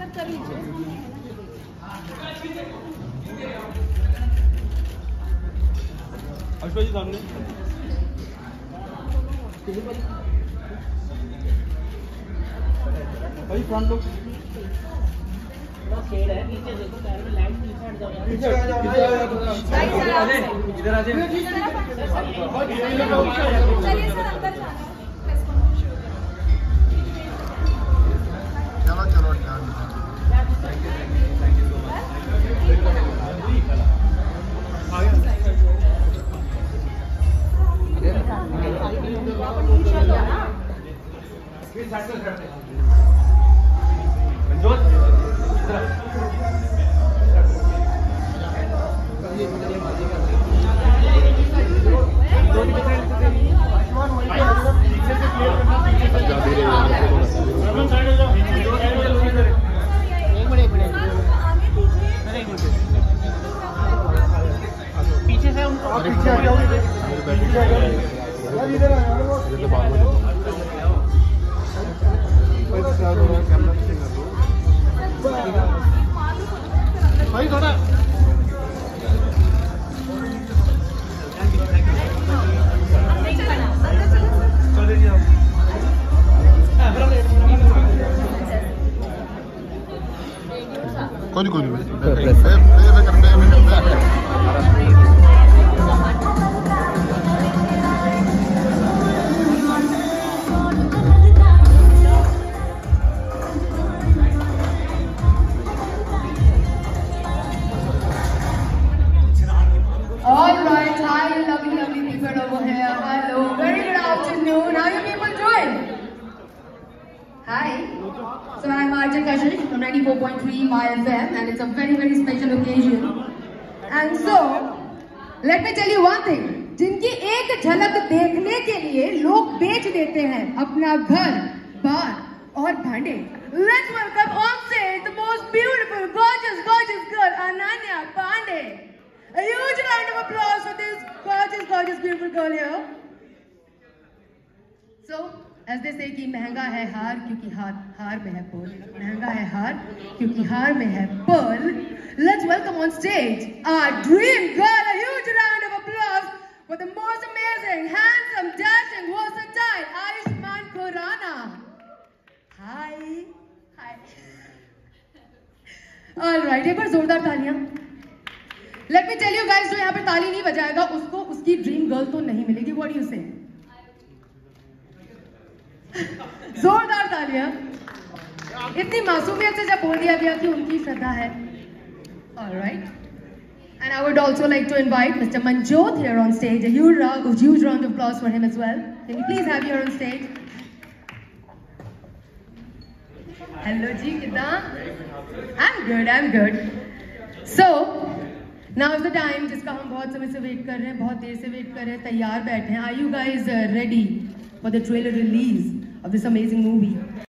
अश्वजी सामने भाई front look shade है नीचे देखो पैर में लाइट नीचे हट जाओ पीछे आ जाओ इधर आ जाओ चलिए सर अंदर जाना चलो चलो थैंक यू सो पीछे से पीछे आ जाओ इधर भाई थोड़ा कोई नहीं All right, hi, lovely people over here. Hello, very good afternoon. How you people doing? Hi. So I'm RJ Kashish from 94.3 My FM, and it's a very special occasion. And so, let me tell you one thing. जिनकी एक झलक देखने के लिए लोग बेच देते हैं अपना घर, बार और भांडे. Let's welcome on stage the most beautiful, gorgeous girl, Ananya Pandey. A huge round of applause for this gorgeous, beautiful girl here. So, as they say कि महंगा है हार क्योंकि हार में है पर्ल. महंगा है हार क्योंकि हार में है pearl. Let's welcome on stage our dream girl. A huge round of applause for the most amazing, handsome, dashing, versatile Ayushmann Khurrana. Hi. All right, एक बार जोरदार तालियां. Let me tell you guys, जो यहाँ पर ताली नहीं बजाएगा उसको उसकी ड्रीम गर्ल तो नहीं मिलेगी. What do you say? जोरदार तालियां. इतनी मासूमियत से जब बोल दिया गया कि उनकी श्रद्धा है. All right. And I would also like to invite Mr. Manjot here on stage. A huge round of applause for him as well. Can you please have you here on stage? Hello ji, कितना? I'm good. So. Now is the time जिसका हम बहुत समय से wait कर रहे हैं, बहुत देर से वेट कर रहे हैं, तैयार बैठे हैं. Are you guys ready for the trailer release of this amazing movie?